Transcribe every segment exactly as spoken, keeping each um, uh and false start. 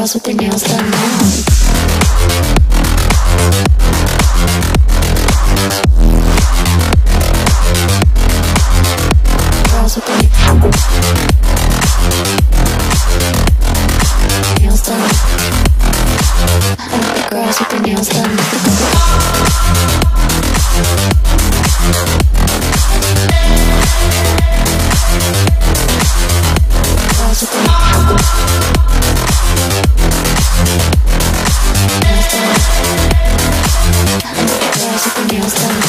girls with their nails done now. Girls with their nails done. I like the girls with their nails done. Girls with their nails done.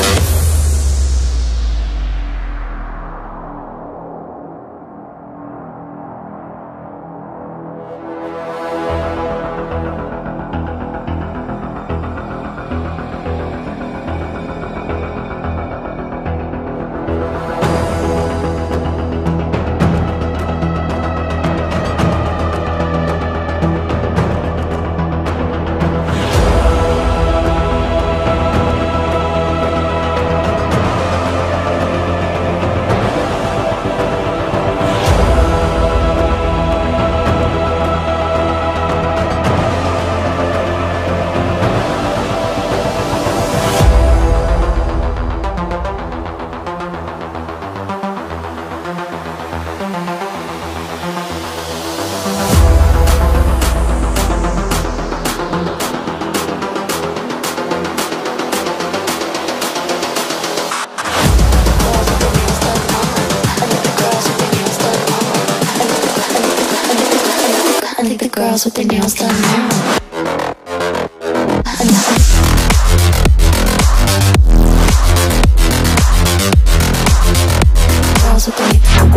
I think the girls with their nails done now. Girls with their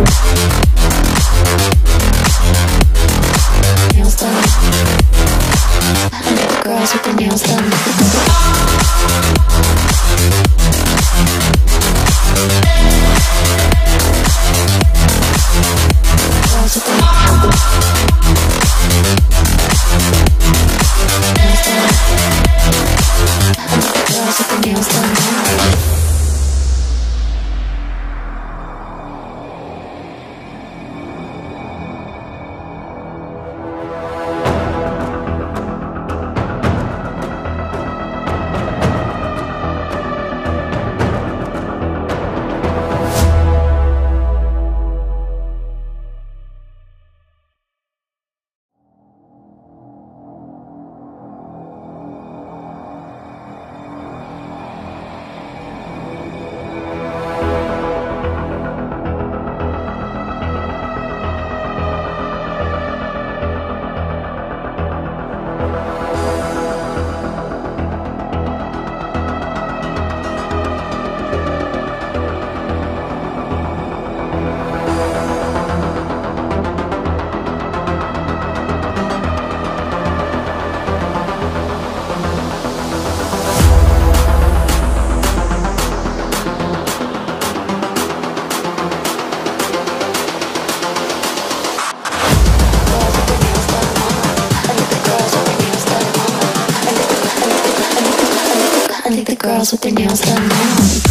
nails done. I think the girls with their nails done. Girls with their girls with their nails done now. I think the girls with their nails done now.